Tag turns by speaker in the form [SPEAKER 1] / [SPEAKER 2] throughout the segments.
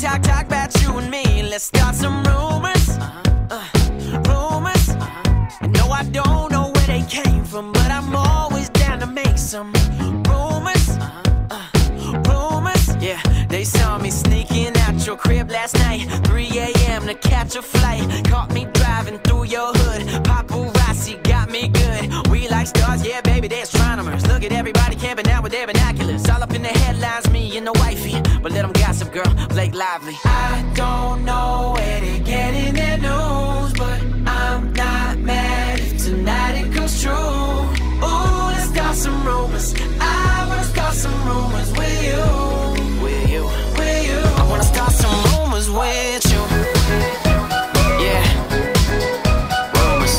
[SPEAKER 1] talk about you and me. Let's start some rumors. Rumors. No, I don't know where they came from, but I'm always down to make some rumors. Rumors. Yeah, they saw me sneaking out your crib last night, 3 a.m. to catch a flight. Caught me driving through your hood. Paparazzi got me good. We like stars, yeah, baby, they're astronomers. Look at everybody camping out with their binoculars. All up in the headlines, me and the wifey. But let them gossip, girl, Blake Lively. I don't know where they getting their news, but I'm not mad if tonight it comes true. Ooh, let's start some rumors. I wanna start some rumors with you. With you. With you. I wanna start some rumors with you. Yeah. Rumors.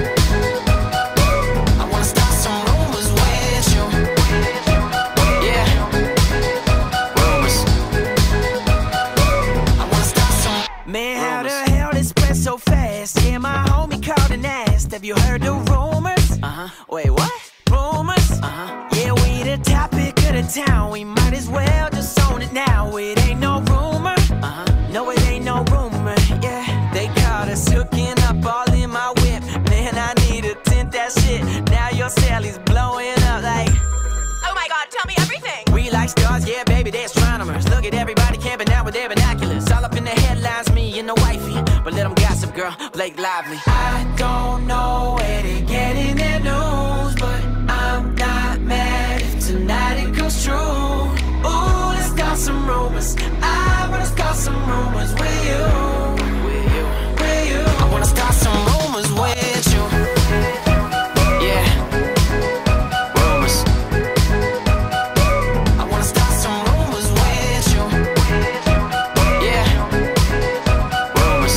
[SPEAKER 1] I wanna start some rumors with you. Yeah. Rumors. I wanna start some. Man, how the hell this spread so fast? Yeah, my homie called and asked, have you heard the rumors? Wait, what? Rumors? Yeah, we the topic of the town. We might as well just own it now. It ain't no rumor. No, it ain't no rumor. Yeah, they caught us hooking up all in my whip. Man, I need to tint that shit. Now your Sally's blowing up like,
[SPEAKER 2] oh my god, tell me everything.
[SPEAKER 1] we like stars, yeah, baby, they're astronomers. Look at everybody camping out with their binoculars. All up in the headlines, me and the wifey. But let them gossip, girl, Blake Lively. I don't know where they getting their news, but I'm not mad if tonight it comes true. Ooh, let's start some rumors. I wanna start some rumors with you. With you. With you. I wanna start some rumors with you. Yeah. Rumors. I wanna start some rumors with you. Yeah. Rumors.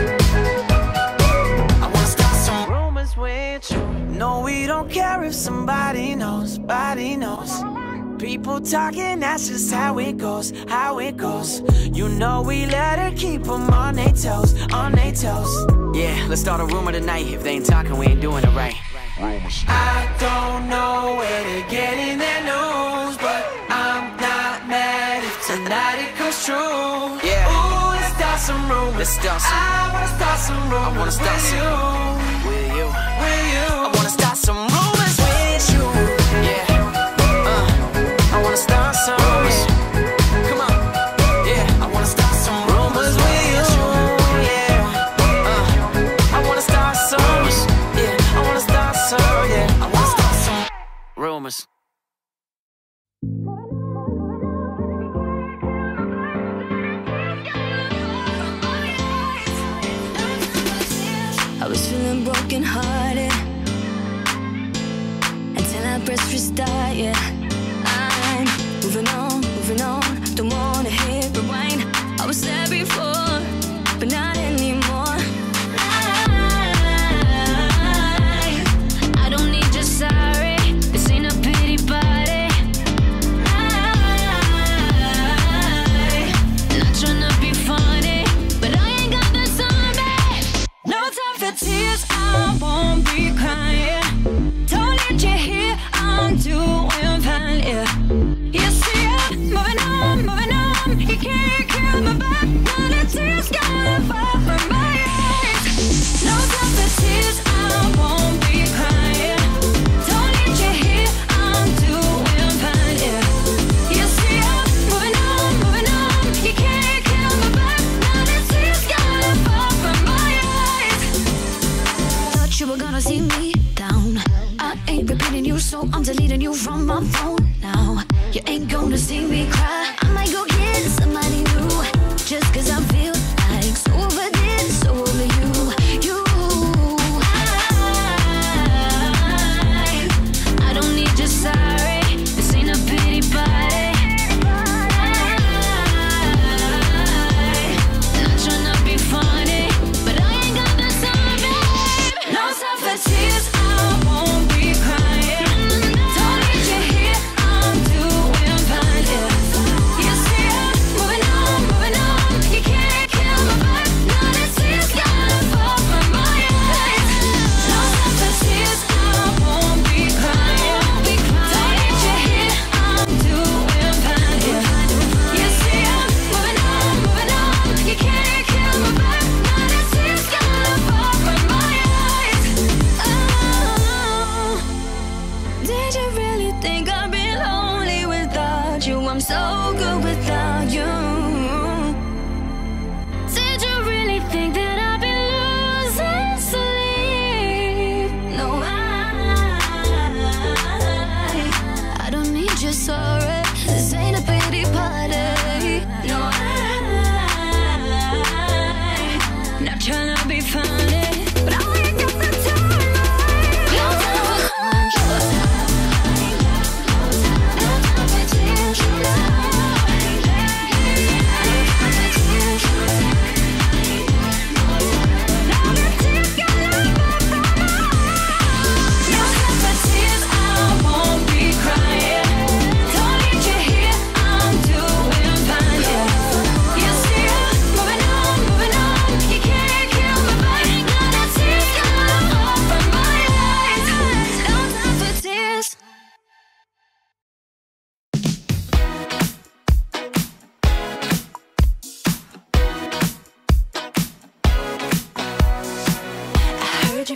[SPEAKER 1] I wanna start some rumors with you. No, we don't care if somebody knows, body knows. People talking, that's just how it goes, how it goes. You know we let her keep them on their toes, on their toes. Yeah, let's start a rumor tonight. If they ain't talking, we ain't doing it right. I don't know where they're getting their news, but I'm not mad if tonight it comes true. Yeah. Ooh, let's start some rumors. Let's start some. I wanna start some rumors. I wanna start with some. You. With you. With you. I wanna start some rumors with you. Yeah. I wanna start some rumors. Come on. Yeah. I wanna start some rumors with you. Yeah. I wanna start some rumors. Yeah. I wanna start some. Yeah. I wanna start some rumors.
[SPEAKER 3] I was feeling broken hearted until I pressed restart, yeah. I'm moving on, don't wanna hit rewind. I was there before, but not anymore. I don't need your sorry, this ain't a pity party. Not tryna be funny, but I ain't got the time, babe. No time for tears, I won't be crying. Don't need you here, I'm doing fine, yeah. You see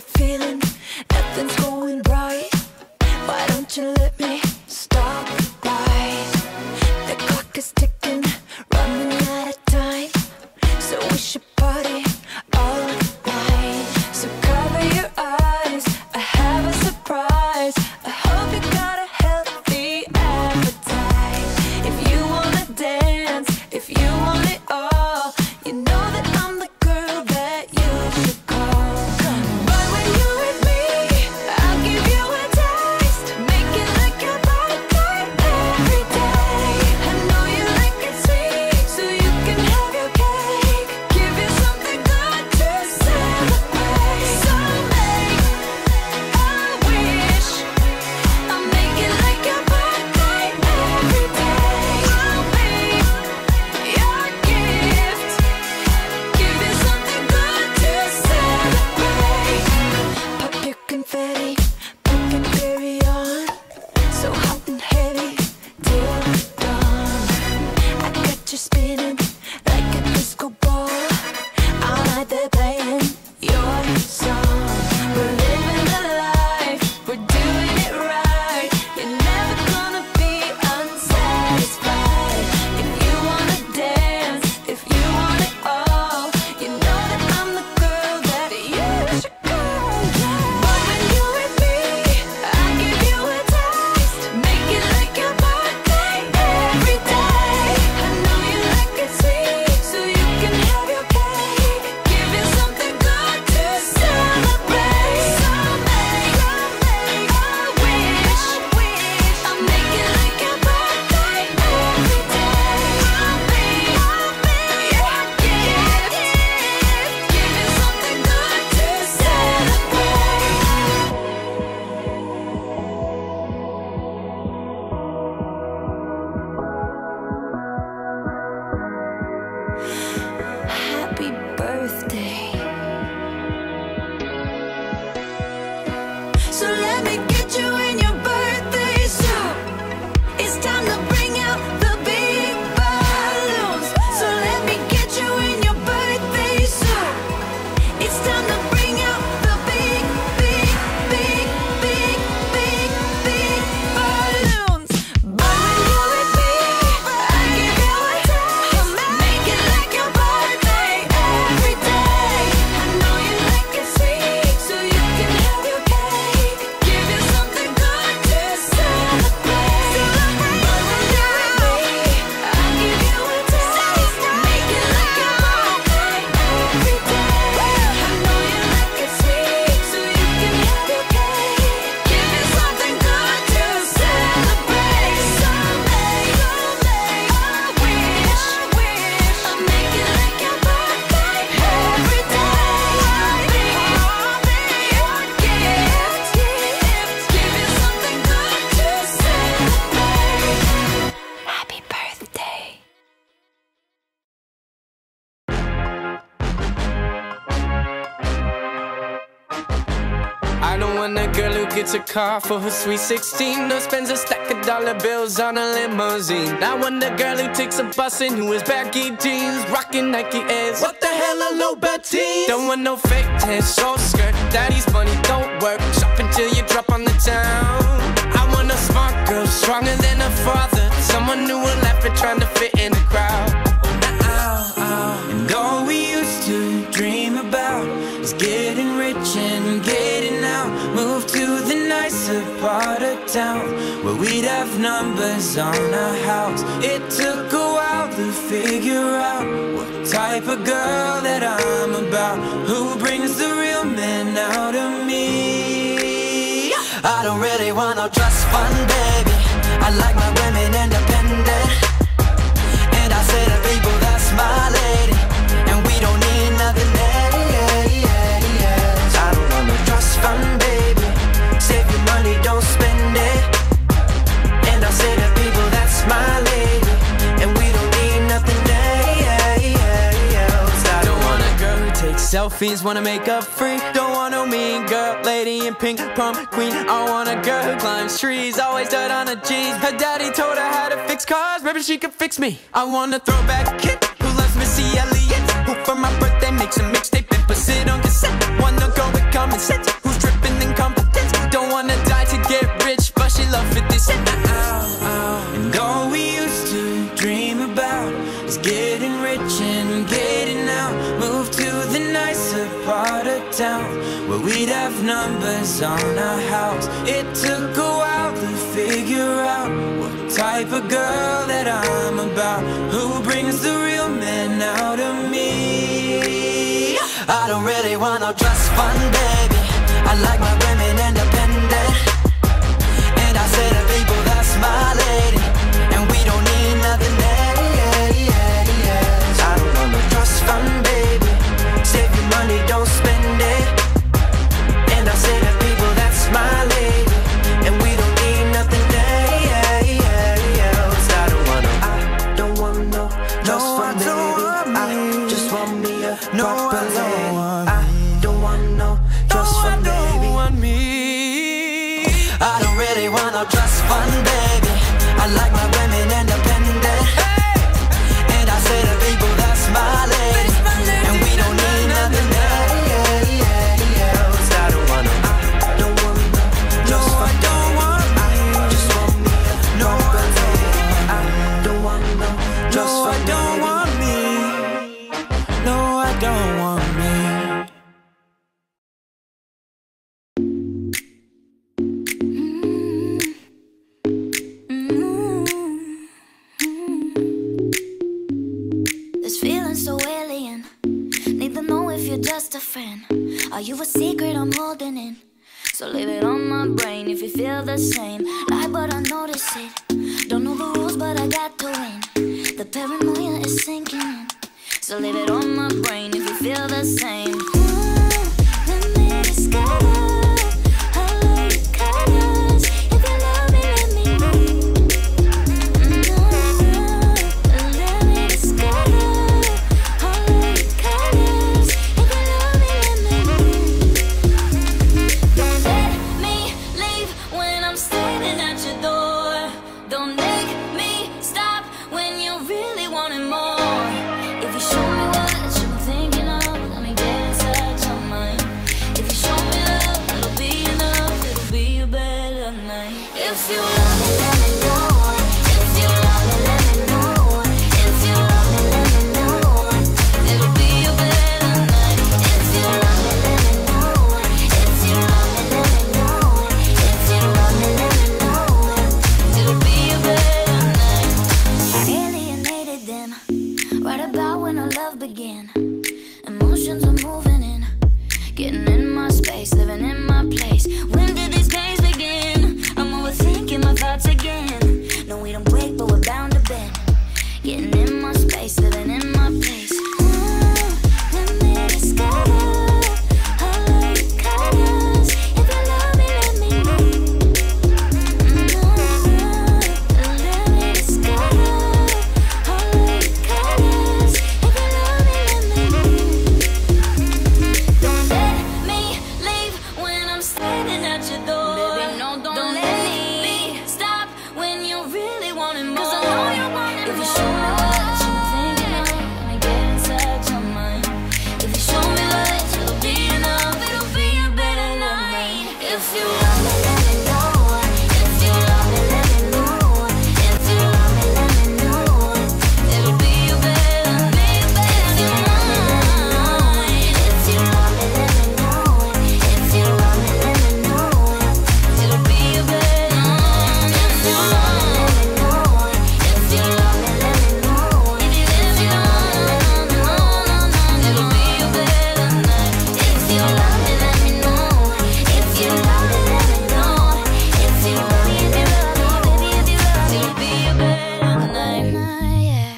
[SPEAKER 3] you're feeling nothing's going right, why don't you let me stop right? The clock is ticking, running out of time, so we should party all night. So cover your eyes, I have a surprise. I hope you got a healthy appetite. If you wanna dance, if you want it all, you know that I'm the girl that you should call. But when you're with me, I'll give you a taste, make it like your birthday every day. I know you like it sweet, so you can have your cake, give you something good to celebrate. So make a wish, I'll make it like your birthday every day. I'll be your gift, give you something good to celebrate. Pop your confetti, put your berry on, so hot and heavy till dawn. I got you spinning like a disco ball, all night they're playing your song. We're living the life, we're doing it right. You're never gonna be unsatisfied. If you wanna dance, if you want it all, you know that I'm the girl that you should call. But when you're with me, I'll give you a taste, make it like your birthday every day. I know you like it sweet, so you can have your cake, give you something good to celebrate. So make a wish, I'll make it like your birthday every day. I'll be your gift, give you something good to celebrate. Happy birthday. So let me get you in your birthday suit. It's time to bring out the big balloons. So let me get you in your birthday suit. It's time to bring out the big, big, big, big, big, big balloons. But when you're with me, I give you a taste, make it like your birthday every day. I know you like it sweet, so you can have your cake, give you something good to celebrate. But when you're with me, I give you a taste, make it like your birthday every day. I know you like it sweet, so you can have your cake, give you something good to celebrate. So make a wish, I'll make it like your birthday every day. I'll be your gift, give you something good to celebrate. Happy birthday.
[SPEAKER 1] I don't want a girl who gets a car for her sweet 16 or spends a stack of dollar bills on a limousine. I want a girl who takes a bus and who wears baggy jeans, rocking Nike Airs. What the hell are low teens? Don't want no fake tits, short skirt, daddy's money don't work. Shop until you drop on the town. I want a smart girl, stronger than her father, someone who will laugh at trying to fit in the crowd.
[SPEAKER 4] And all we used to dream about is getting rich and getting out. Move to the nicer part of town where we'd have numbers on our house. It took a while to figure out what type of girl that I'm about, who brings the real man out of me.
[SPEAKER 5] I don't really want no trust fund, baby. I like my women independent, and I say to people, that's my lady, and we don't need nothing else. I don't want no trust fund, baby. Save your money, don't spend it. And I say to people, that's my lady, and we don't need nothing else. I don't want a girl who takes
[SPEAKER 4] Selfies, wanna make up free. Don't want no mean girl, lady in pink, prom queen. I want a girl who climbs trees, always dirt on her jeans. Her daddy told her how to fix cars, maybe she could fix me. I want a throwback kid who loves Missy Elliott, who for my birthday makes a mixtape and puts it on cassette. Wanna go and come and sit and getting out. Move to the nicer part of town where we'd have numbers on our house. It took a while to figure out what type of girl that I'm about. Who brings the real man out of me?
[SPEAKER 5] I don't really want no trust fund, baby. I like my women independent, and I say to people, that's my lady, and we don't need nothing else. I don't want no trust fund, baby. Save your money, don't spend it. And I say to people, that's my lady, and we don't need nothing else. I don't want no trust fund, baby. I just want me a proper lady. I don't want no trust fund, baby. I don't really want no trust fund, baby. I like my women independent, and I say to people, that's my lady, and we don't need nothing else. I don't want no trust fund, I just want me a proper lady. I don't want no trust fund, baby.
[SPEAKER 4] No, I don't want me.
[SPEAKER 3] This feeling so alien. Need to know if you're just a friend. Are you a secret I'm holding in? So leave it on my brain if you feel the same. Lie, but I notice it. Don't know the rules, but I got to win. The paranoia is sinking in. So leave it on my brain if you feel the same. Let me discover how low you cut us. If you love me, let me know. Let me discover how low you cut us. If you love me, let me know. Don't let me leave when I'm standing at your door. Don't make me stop when you really want it more. If you show me what you're thinking of, let me get inside your mind. If you show me love, it'll be enough, it'll be a better night. If you love me, let me know. If you love me, let me know. If you love me, let me know. It'll be a better night. If you love me, let me know. If you love me, let me know. If you love me, let me know. It'll be a better night. I alienated them right about when our love began. Emotions are moving in, getting in my space, living in my place. When did these days begin? I'm overthinking my thoughts again. No, we don't break, but we're bound to bend. Getting in my space, living in my place. Let me discover how low you cut us. If you love me, let me know. Let me discover how low you cut us. If you love me, let me know. Don't let me leave when I'm standing at your door. Baby, no, don't let me stop when you really want it more. 'Cause I know you want it more. If you show me what you're thinking of, let me get inside your mind. If you show me what it'll be enough, it'll be a better night. If you love me, let me know. If you love me, let me know. If you love me, let me know. It'll be a better night. If you love me, let me know. If you love me, let me know. If you love me, let me know. It'll be a better night. If you love me, let me know. If you love me, let me know. If you love me, let me know. It'll be a better night. If you love me, let me know. If you love me, let me know. If you love me, if you love me, baby, if you love me, it'll be a better night. Yeah.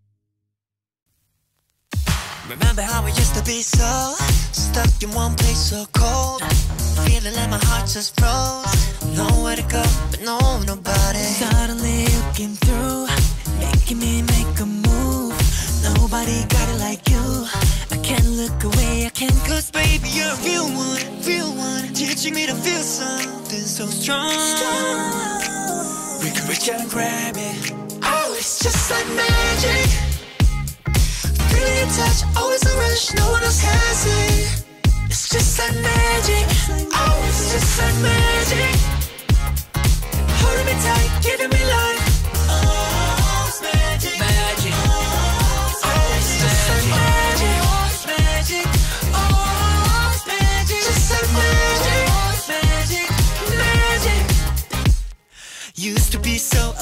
[SPEAKER 5] Remember how we used to be so stuck in one place, so cold, feeling like my heart just froze. Nowhere to go, but nobody. Suddenly you came through, making me make a move. Nobody got it like you. I can't look away, I can't. 'Cause baby, you're a real one, teaching me to feel something so strong. We can reach out and grab it. Oh, it's just like magic. Feeling your touch, always a rush, no one else has it. It's just like magic. Oh, it's just like magic. Holding me tight, giving me life. Oh, it's magic. Oh, it's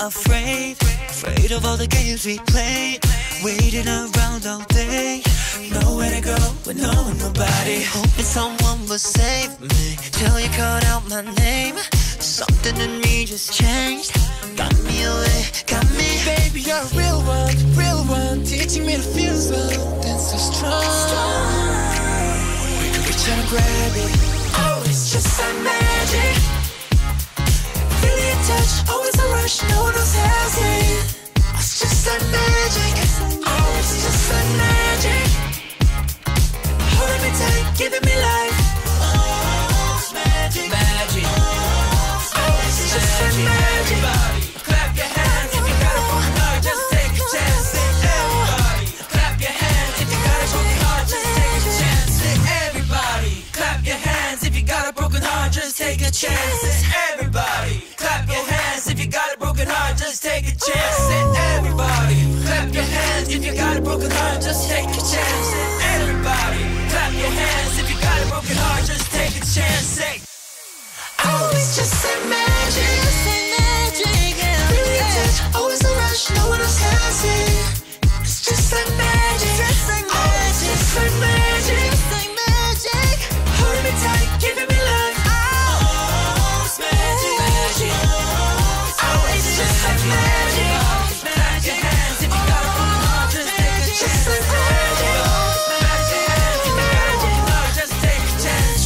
[SPEAKER 5] afraid of all the games we played. Waiting around all day, nowhere to go with no one, nobody. Hoping someone will save me till you called out my name. Something in me just changed, got me away, got me.
[SPEAKER 4] Baby, you're a real one, teaching me to feel something so strong. We can reach out and grab it. Oh, it's just like magic. Feel your touch, always a rush, no one else has it. It's just like magic. Oh, it's just like magic. Holding me tight, giving me life. Oh, it's magic, magic. Oh, it's just like magic. Everybody, clap your hands if you got a broken heart. Just take a chance. Everybody, clap your hands if you got a broken heart. Just take a chance. Everybody, clap your hands if you got a broken heart. Just take a chance. Everybody, clap your hands if you got a broken heart. Just take a chance. Everybody, clap your hands if you got a broken heart. Just take a chance. Everybody, clap your hands if you got a broken heart. Just take a chance. Oh, it's just like magic. Feel your touch, always a rush, no one else has it. It's just like magic. Oh, it's just like magic. Holding me tight, giving me life. Oh, it's magic, magic. Oh, it's just like magic. Clap your hands if you got a broken heart. Just take a chance. Just like magic. Clap your hands if you got a broken heart. Just take a chance.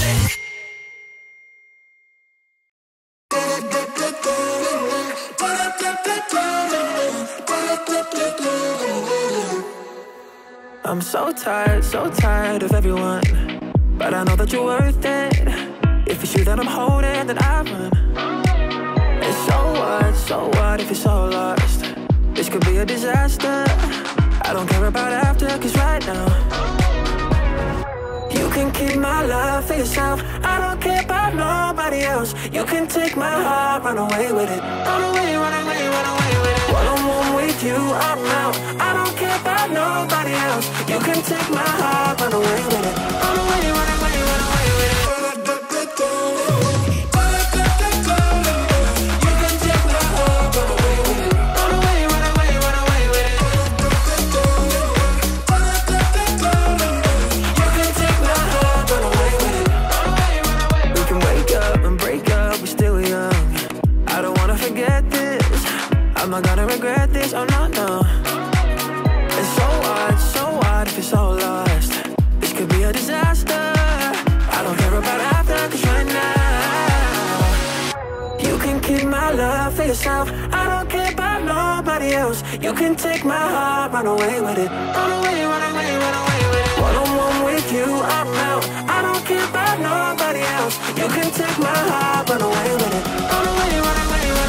[SPEAKER 1] I'm so tired of everyone, but I know that you're worth it. If it's you that I'm holding, then I run. And so what if you're so lost? This could be a disaster. I don't care about after, cause right now you can keep my love for yourself. I don't care about nobody else. You can take my heart, run away with it. Run away with it. One-on-one with you, I'm out. I don't care about nobody else. You can take my heart, run away with it. Run away with it. You can take my heart, run away with it. Run away with it. You can take my heart, run away with it. We can wake up and break up, we're still young. I don't wanna forget this. I'm not gonna regret this, oh no, no. And so what if you're so lost? This could be a disaster. I don't care about after, cause right now you can keep my love for yourself. I don't care about nobody else. You can take my heart, run away with it. Run away with it. One-on-one with you, I'm out. I don't care about nobody else. You can take my heart, run away with it. Run away with it.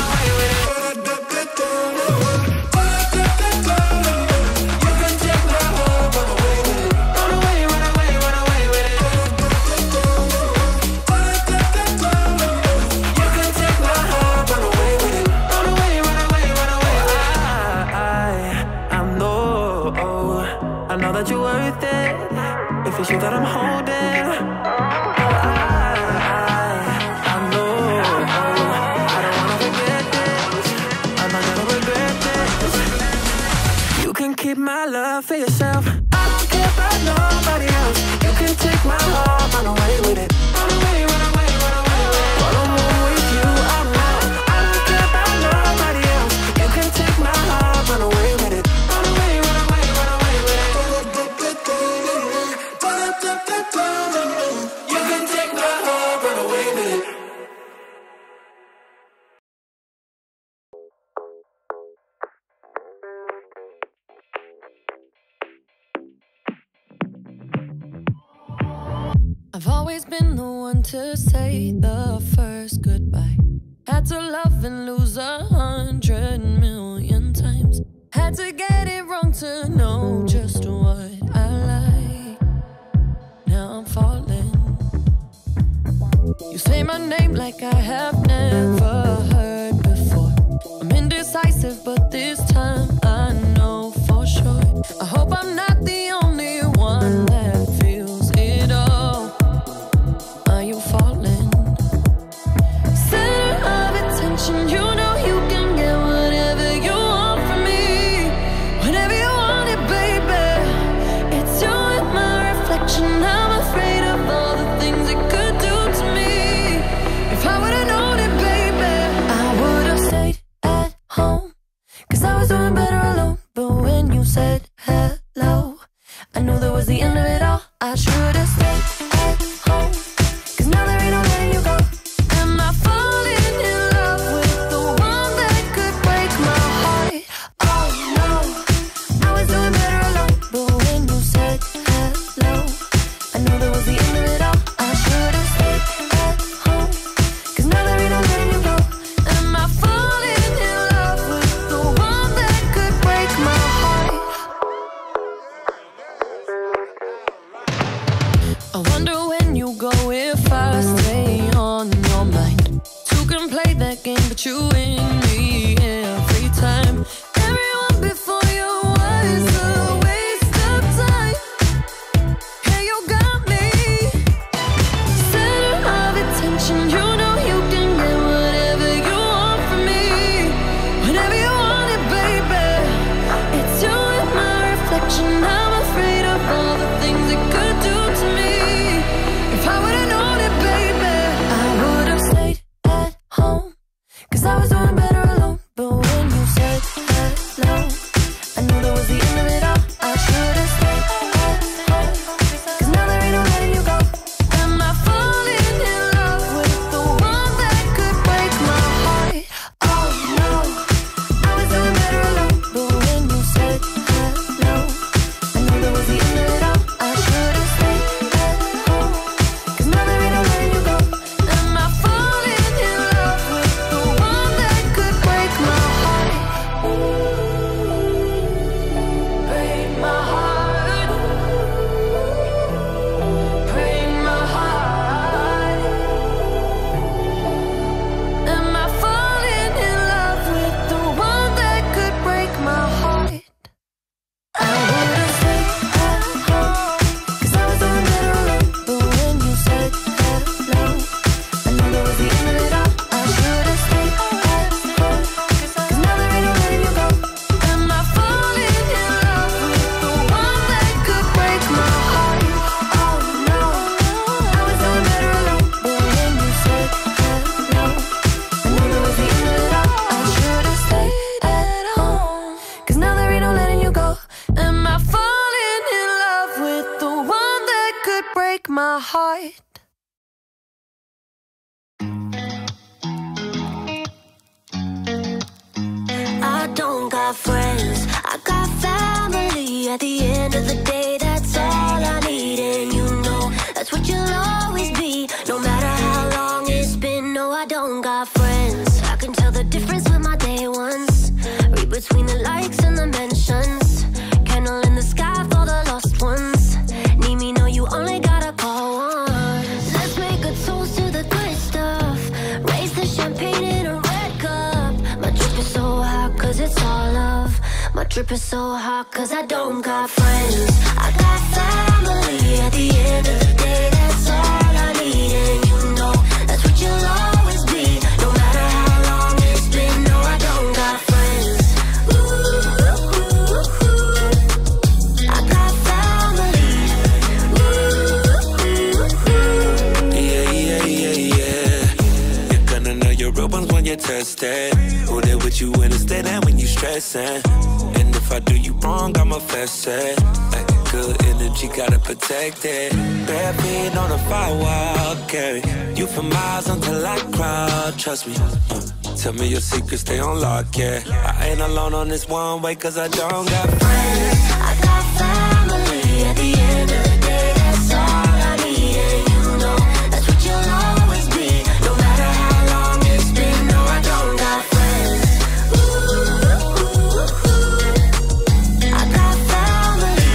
[SPEAKER 1] You're worth it. If it's you that I'm holding, I know. I don't wanna forget this. I'm not gonna regret this. You can keep my love for yourself. I don't care about nobody else. You can take my heart, run away with it. Run away with it. One-on-one with you, I'm out. I don't care about nobody else. You can take my heart, run away with it. Run away with it. You can take my heart, run away with it.
[SPEAKER 3] I've always been the one to say the first goodbye. Had to love and lose 100 million times. Had to get it wrong to know just what I like. Now I'm falling. You say my name like I have never heard before. I'm indecisive, but this time I know for sure. I hope I'm not the only one that feels it all. Are you falling? Center of attention, you know you can get whatever
[SPEAKER 6] want you in me every time. Everyone before you was a waste of time. Hey, you got me center of attention. You know you can get whatever you want from me, whenever you want it, baby. It's you and my reflection. I'm afraid of all the things it could do to me. If I would've known it, baby, I would've stayed at home, 'cause I was doing better alone. But when you said hello, I knew that was the end of it all. I should've stayed at home, 'cause now there ain't no letting you go. Am I falling in love with the one that could break my heart? Oh no, I was doing better alone. But when you said hello, I knew that was the end of it all. I should've stayed at home, 'cause now there ain't no letting you go. Am I falling in love with the one that could break my heart? Break my heart. Break my heart. Am I falling in love with the one that could break my heart? I would've stayed at home, 'cause I was doing better alone. But when you said hello, I knew that was the end of it all. I should've stayed at home, 'cause now there ain't no letting you go. Am I falling in love with the one that could break my heart? Oh no, I was doing better alone. But when you said hello, I knew that was the end of it all. I should've stayed at home, 'cause now there ain't no letting you go. Am I falling in love with the one that could break my heart? I don't got friends, I got family. At the end of the day, that's all I need. And you know that's what you'll always be, no matter how long it's been. No, I don't got friends. I can tell the difference with my day ones. Read between the likes and the mentions. Candle in the sky for the lost ones. Need me, no, you only gotta call one. Let's make a toast to the good stuff. Raise the champagne in a red cup. My drip is so hot 'cause it's all love. My drip is so hot 'cause I don't got friends, I got family. At the end of the day, that's all I need. And you know that's what you'll always be, no matter how long it's been. No, I don't got friends. Ooh, I got family.
[SPEAKER 4] Yeah. You're gonna know your real ones when you're tested. Who there with you when it's dead and when you stressing. And if I do you wrong, I'ma fess it. Like good energy, gotta protect it. Bare feet on a firewall, carry you for miles until I crawl. Trust me. Tell me your secrets, stay on lock, yeah. I ain't alone on this one way, 'cause I don't got friends.
[SPEAKER 3] I got family. At the end of the day, that's all I need. And you know that's what you'll always be, no matter how long it's been. No, I don't got friends. I got family.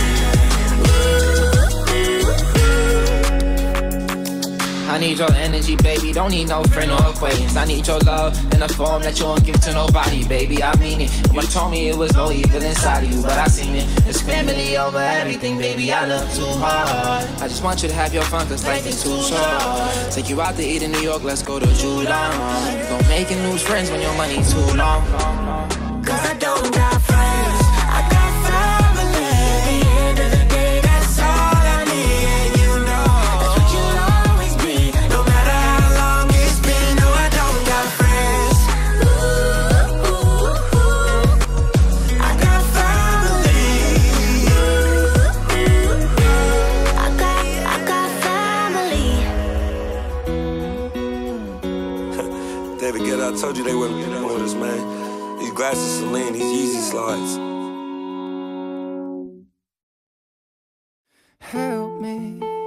[SPEAKER 7] I need your energy, baby, don't need no friend or acquaintance. I need your love in a form that you won't give to nobody, baby, I mean it. You told me it was no evil inside of you, but I seen it. It's family over everything, baby, I love too hard. I just want you to have your fun, 'cause life is too short. Take you out to eat in New York, let's go to July. You gon' make and lose friends when your money's too long.
[SPEAKER 3] 'Cause I don't got friends, I got family. At the end of the day, that's all I need. And you know that's what you'll always be, no matter how long it's been. No, I don't got friends. I got family. I got family.
[SPEAKER 4] David Guetta, I told you they wouldn't get on with us, man. These glasses, Celine, these Yeezy slides.
[SPEAKER 8] Help me.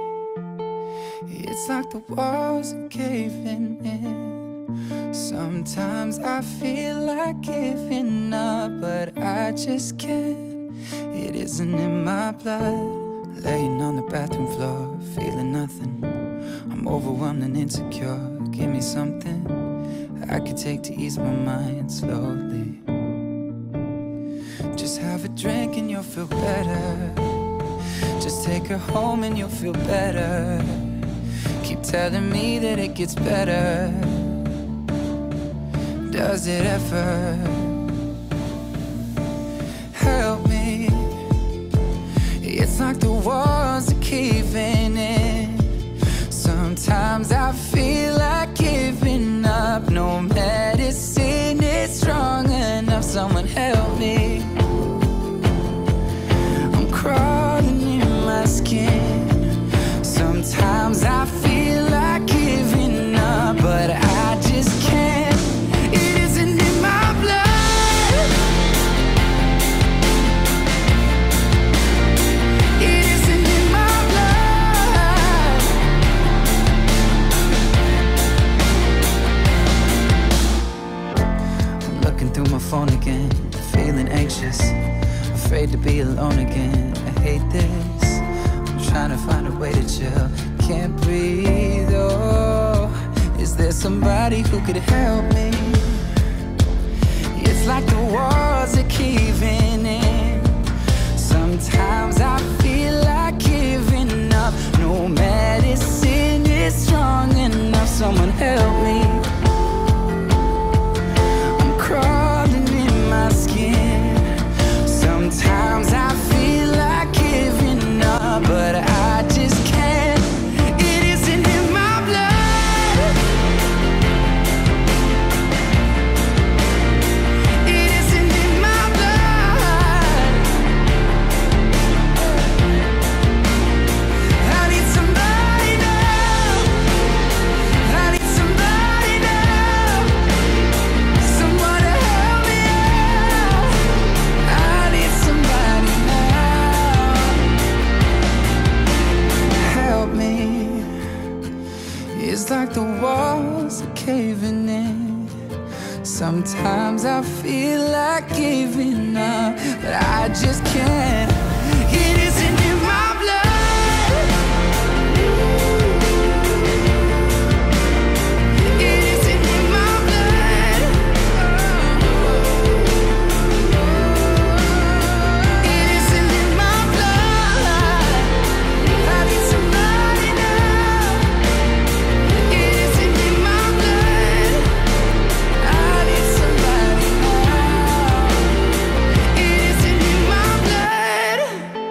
[SPEAKER 8] It's like the walls are caving in. Sometimes I feel like giving up, but I just can't. It isn't in my blood. Laying on the bathroom floor, feeling nothing. I'm overwhelmed and insecure. Give me something I could take to ease my mind slowly. Just have a drink and you'll feel better. Just take her home and you'll feel better. Keep telling me that it gets better. Does it ever? Help me. It's like the walls are caving in. Sometimes I feel like giving up. No medicine is strong enough. Someone help me. I'm crawling in my skin. Sometimes I feel like giving up, but I just can't. It isn't in my blood. It isn't in my blood. I'm looking through my phone again, feeling anxious, afraid to be alone again. I hate this. I'm trying to find a way to chill. Can't breathe, oh. Is there somebody who could help me? It's like the walls are caving in. Sometimes I feel like giving up. No medicine is strong enough. Someone help me. I'm crawling in my skin. Sometimes I feel like giving up, but I just can't. It isn't in my blood. It isn't in my blood. I need somebody now. I need somebody now. Someone to help me out. I need somebody now. Help me. It's like the walls are caving in. Sometimes I feel like giving up, but I just can't. It isn't in my blood. It isn't in my blood. It isn't in my blood. I need somebody now. It isn't in my blood. I need somebody now. It isn't in my blood.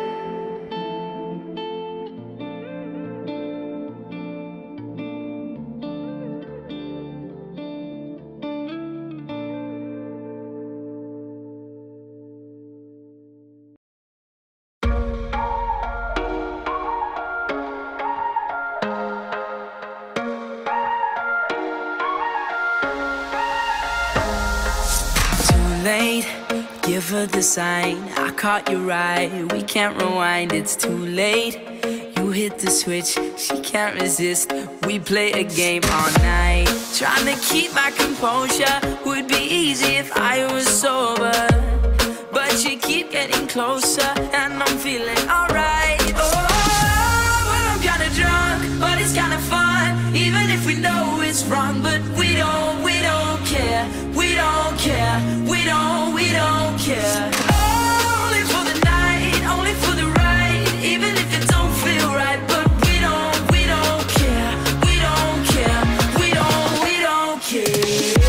[SPEAKER 1] Too late, give her the sign. I caught you right, we can't rewind. It's too late, you hit the switch. She can't resist, we play a game all night. Trying to keep my composure would be easy if I was sober, but you keep getting closer and I'm feeling alright. Oh, well, I'm kinda drunk, but it's kinda fun. Even if we know it's wrong, but we don't care. We don't care, we don't care. Only for the night, only for the ride. Even if it don't feel right, but we don't care. We don't care, we don't care.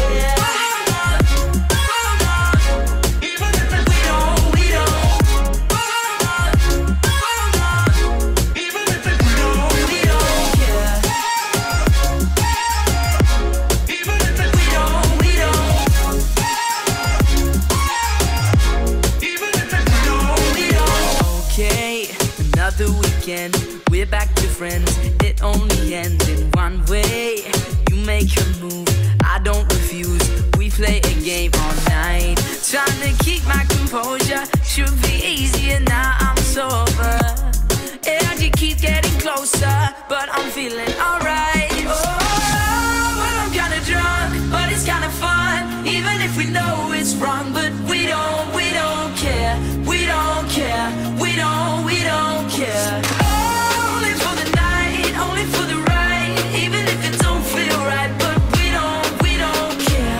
[SPEAKER 1] We're back to friends, it only ends in one way. You make your move, I don't refuse. We play a game all night. Trying to keep my composure should be easier now I'm sober. And you keep getting closer, but I'm feeling alright. Oh, well, I'm kinda drunk, but it's kinda fun. Even if we know it's wrong, but we don't care. We don't care, we don't care. Only for the night, only for the ride. Even if it don't feel right, but we don't care.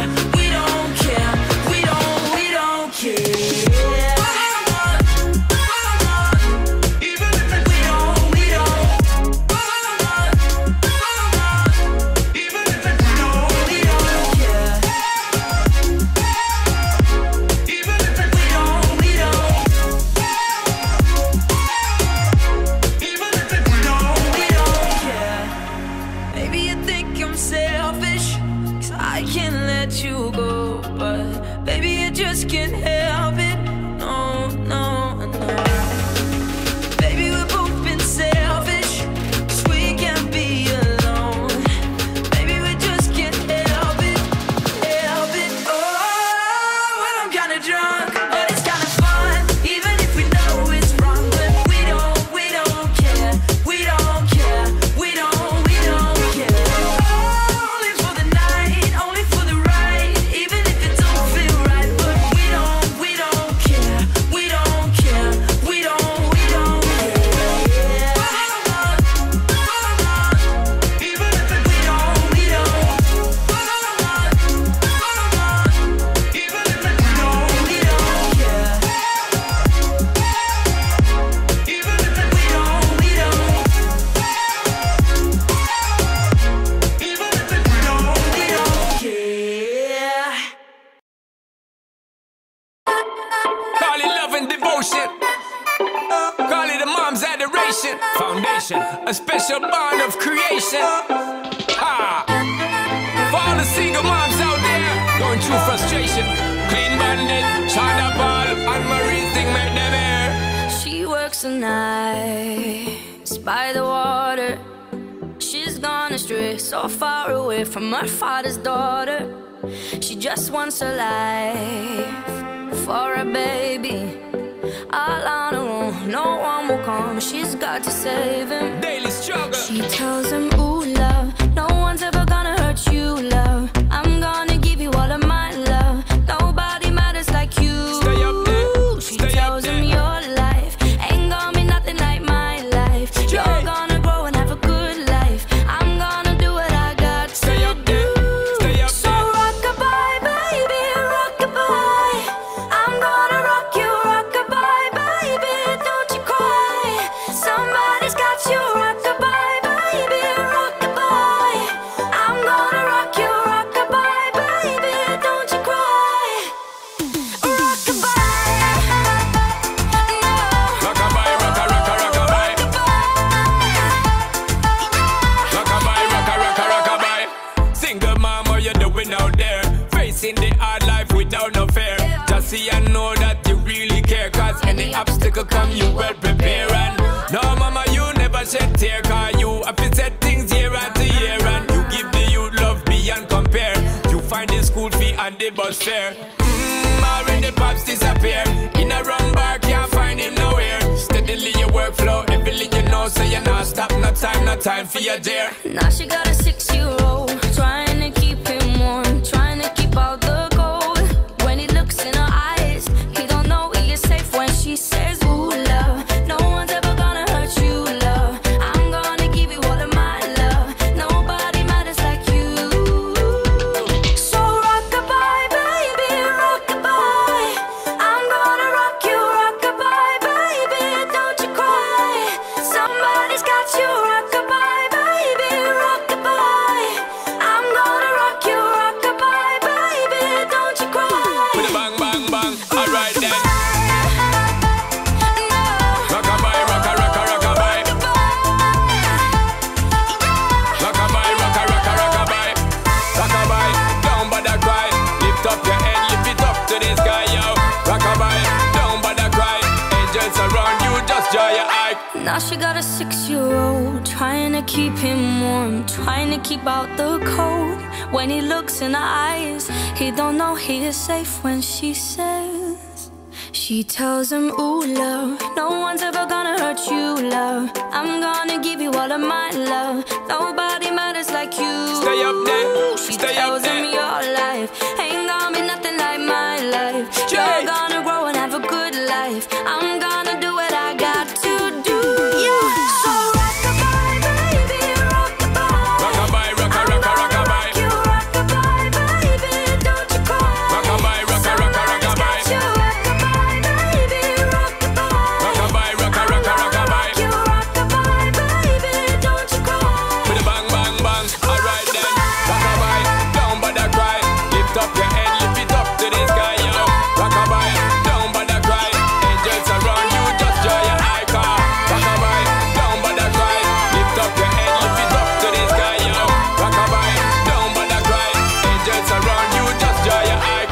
[SPEAKER 9] a special bond of creation. Ha! For all the single moms out there going through frustration, Clean Bandit, China Ball, and Marie thing make them air.
[SPEAKER 6] She works the nights by the water. She's gone astray, so far away from her father's daughter. She just wants her life for a baby. All on her own, no one will come. She's got to save him.
[SPEAKER 9] Daily struggle.
[SPEAKER 6] She tells him, ooh, love, no one's ever gonna hurt you, love. I'm gonna give you all of my love. Nobody matters like you.
[SPEAKER 9] Stay up there.
[SPEAKER 6] She tells him your life ain't gonna be nothing like my life. You're gonna grow and have a good life. I'm gonna do what I got to
[SPEAKER 9] Stay up there. Stay up
[SPEAKER 6] So
[SPEAKER 9] there.
[SPEAKER 6] rock-a-bye, baby, rock-a-bye. I'm gonna rock you, rock-a-bye, baby, don't you cry. Somebody's got you, rock-a-bye, baby, rock-a-bye. I'm gonna rock you, rock-a-bye, baby, don't you cry. Rock-a-bye, no.
[SPEAKER 9] Rockabye, rocka, rocka, rockabye. Rockabye, rocka, rocka, rockabye. Single mom, what you doing out there? Facing the hard life without no fear. Just see and know that you really care. Cause any obstacle come, you well prepare. And no, mama, you never shed tear. Cause you have to set things year after year. And you give the youth love beyond compare. You find the school fee and the bus fare. Already pops disappear. In a wrong bar, can't find him nowhere. Steadily your workflow, everything you know, so you're not stop, no time for your dear.
[SPEAKER 6] Now she got a 6-year-old, trying to keep him warm, trying to keep out the cold. When he looks in her eyes, he don't know he is safe when she says, ooh, love, no one's ever gonna hurt you, love. I'm gonna give you all of my love. Nobody matters like you. So rock-a-bye, baby, rock-a-bye. I'm gonna rock you, rock-a-bye, baby, don't you cry. Somebody's got you, rock-a-bye, baby, rock-a-bye. I'm gonna rock you, rock-a-bye, baby, don't you cry.
[SPEAKER 9] With a bang, bang, bang, alright then.
[SPEAKER 6] No.
[SPEAKER 9] Rockabye, rocka, rocka, rockabye. Rockabye, rocka, rocka, rockabye. Rockabye, don't bother cry. Lift up your head, lift it up to the sky, yo. Rockabye, don't bother cry. Angels around you, just dry your eye.
[SPEAKER 6] Now she got a 6-year-old, trying to keep him warm, trying to keep out the cold. When he looks in her eyes, he don't know he is safe when she says. She tells him, ooh, love, no one's ever gonna hurt you, love. I'm gonna give you all of my love. Nobody matters like you.
[SPEAKER 9] Stay up there,
[SPEAKER 6] She
[SPEAKER 9] stay up
[SPEAKER 6] tells him
[SPEAKER 9] there.
[SPEAKER 6] your life ain't gonna be nothing like my life. You're gonna grow and have a good life. I'm gonna do what I got to do. So rock-a-bye, baby, rock-a-bye.
[SPEAKER 9] Rockabye, rocka, rocka, rockabye.
[SPEAKER 6] You rock-a-bye, baby, don't you cry.
[SPEAKER 9] Rockabye, rocka, rocka, rockabye.
[SPEAKER 6] You rock-a-bye, baby, rock-a-bye.
[SPEAKER 9] Rockabye, rocka, rocka, rockabye.
[SPEAKER 6] You rock-a-bye, baby, don't you cry.
[SPEAKER 9] With a bang, bang, bang, alright then. Rockabye, don't bother cry. Lift up your head, lift it up to the sky, yo. Rockabye, don't bother cry. Angels around you, just dry your eye car. Rockabye, don't bother cry. Lift up your head, lift it up to the sky, yo. Rockabye, don't bother cry. Angels around you, just dry your eye.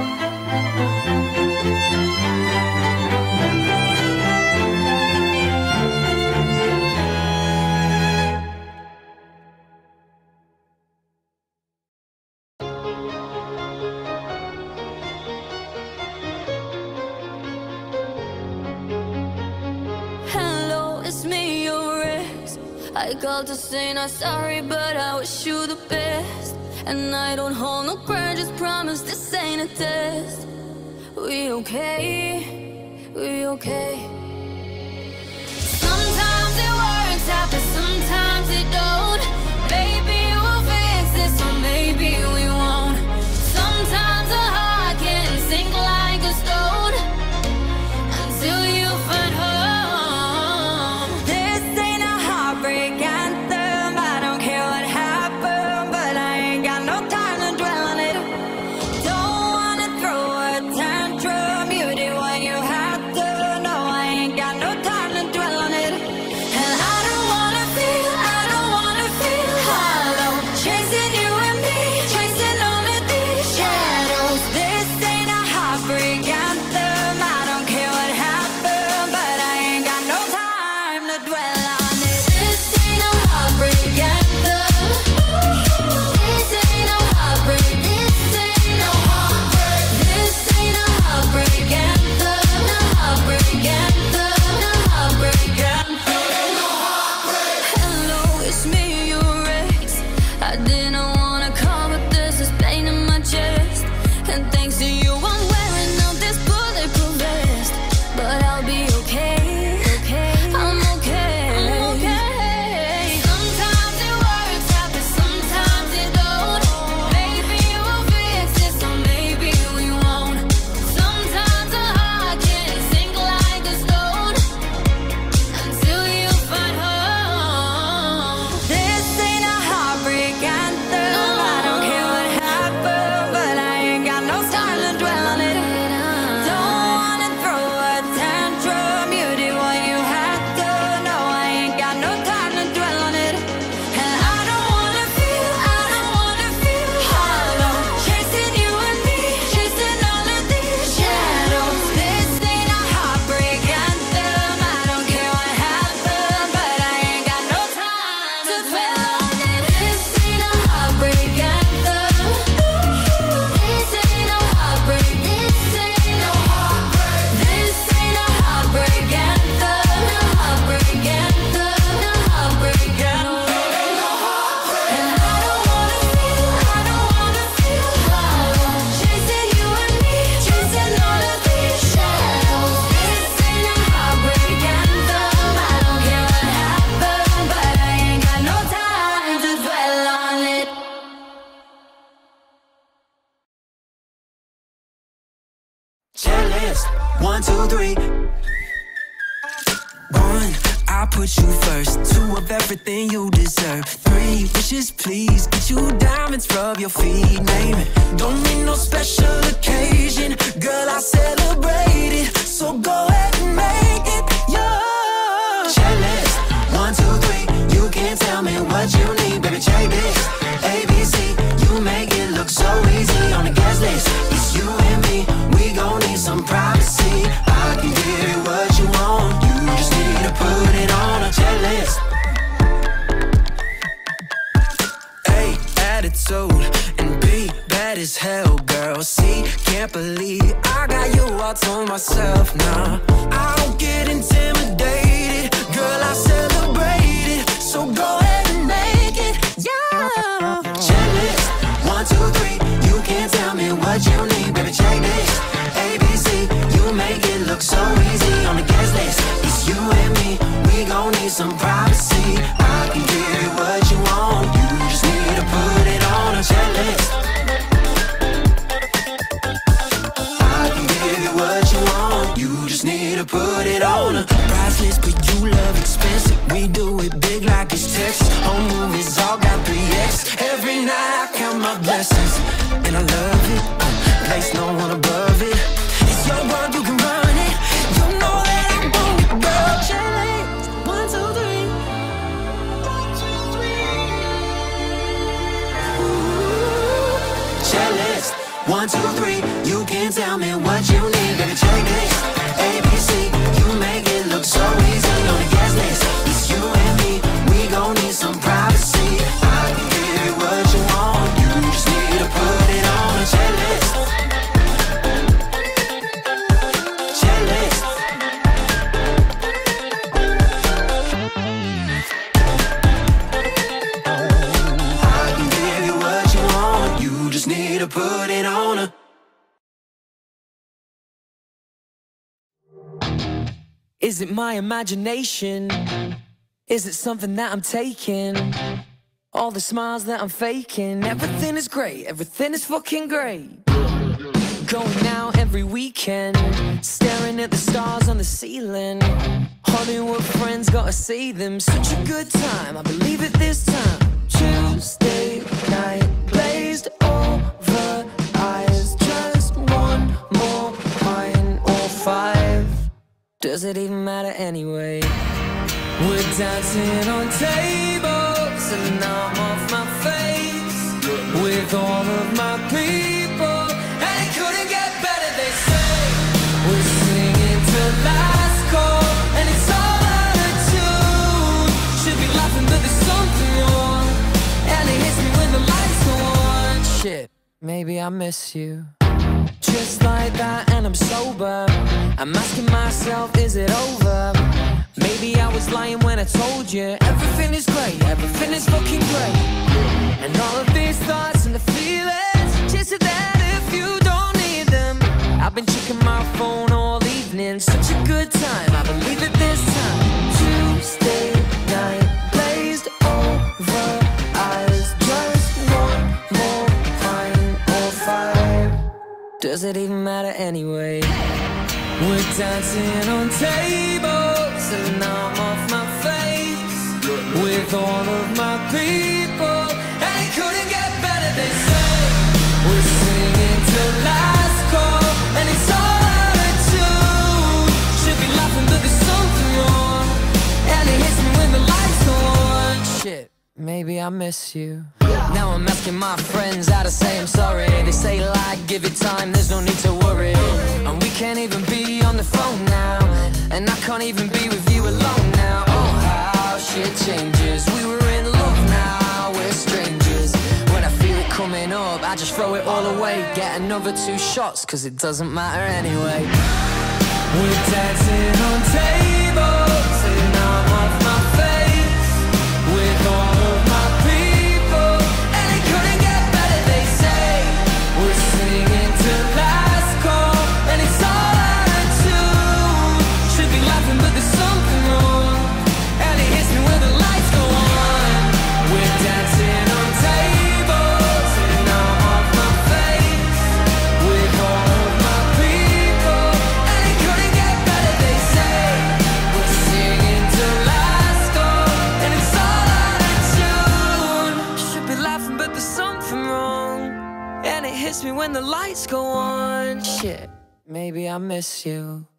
[SPEAKER 6] Hello, it's me, your ex. I called to say not sorry, but I wish you the best. And I don't hold no grudges, promise this ain't a test. We okay, we okay. Sometimes it works out, but sometimes it don't. Maybe we'll fix this, or maybe we won't. Sometimes a heart can sink like a stone until you find home. This ain't a heartbreak anthem. I don't care what happened, but I ain't got no time to dwell on it. Don't wanna throw a tantrum. You did what you had to. No, I ain't got no time to dwell on it. And I don't
[SPEAKER 4] 1, 2, 3. 1, I put you first. 2 of everything you deserve. 3 wishes, please. Get you diamonds, rub your feet, name it. Don't need no special occasion, girl, I celebrate it. So go ahead and make it yours. Checklist, 1, 2, 3. You can't tell me what you need, baby, check this. ABC, you make it look so easy on the guest list. It's you and me, we gon' need some privacy. I can give you what you want, you just need to put it on a checklist. A, attitude, and B, bad as hell, girl. C, can't believe I got you all to myself now. I don't get intimidated, girl, I celebrate it. So go ahead and make it, yeah. Checklist, 1, 2, 3. You can't tell me what you need, baby, check this. ABC, you make it look so easy on the guest list. It's you and me, we gon' need some privacy. I can give you what you want, you just need to put it on a checklist. I can give you what you want, you just need to put it on a price list. But you love expensive, we do it big like it's Texas. Home movies all got 3X. Every night I count my blessings, and I love it. Place no one above it. It's your world, you can run it. You know that I want it, girl. Checklist, 1, 2, 3. 1, 2, 3. Ooh. Checklist, 1, 2, 3. You can't tell me what you need, baby, check this. ABC, you make it look so easy on the guest list. It's you and me, we gon' need some privacy. I can give you what you want, you just need to put it on a checklist. Checklist. I can give you what you want, you just need to put it on a. Is it my imagination? Is it something that I'm taking? All the smiles that I'm faking. Everything is great, everything is fucking great. Going out every weekend, staring at the stars on the ceiling. Hollywood friends, gotta see them. Such a good time, I believe it this time. Tuesday night, glazed over eyes. Just one more pint or 5. Does it even matter anyway? We're dancing on tables and I'm off my face with all of my people, and it couldn't get better, they say. We're singing to last call and it's all out of tune. Should be laughing but there's something wrong, and it hits me when the lights go on. Shit, maybe I miss you. Just like that and I'm sober, I'm asking myself, is it over? Maybe I was lying when I told you everything is great, everything is fucking great. And all of these thoughts and the feelings, just that if you don't need them. I've been checking my phone all evening, such a good time, I believe it this time. Tuesday night, glazed over eyes. Just one more pint or 5. Does it even matter anyway? We're dancing on tables and I'm off my face with all of my people, and it couldn't get better, they say. We're singing to last call and it's all out of tune. Should be laughing but there's something wrong, and it hits me when the lights go on. Shit, maybe I miss you. Now I'm asking my friends how to say I'm sorry. They say like, give it time, there's no need to worry. And we can't even be on the phone now, and I can't even be with you alone now. Oh, how shit changes. We were in love, now we're strangers. When I feel it coming up, I just throw it all away. Get another 2 shots, cause it doesn't matter anyway. We're dancing on tables and I'm off my face with all of my people, and it couldn't get better, they say. We're singing to last call and it's all out of tune. Should be laughing but there's something wrong, and it hits me when the lights go on. We're dancing on tables and I'm off my face with all of my people, and it couldn't get
[SPEAKER 1] hits me when the lights go on. Shit, maybe I miss you.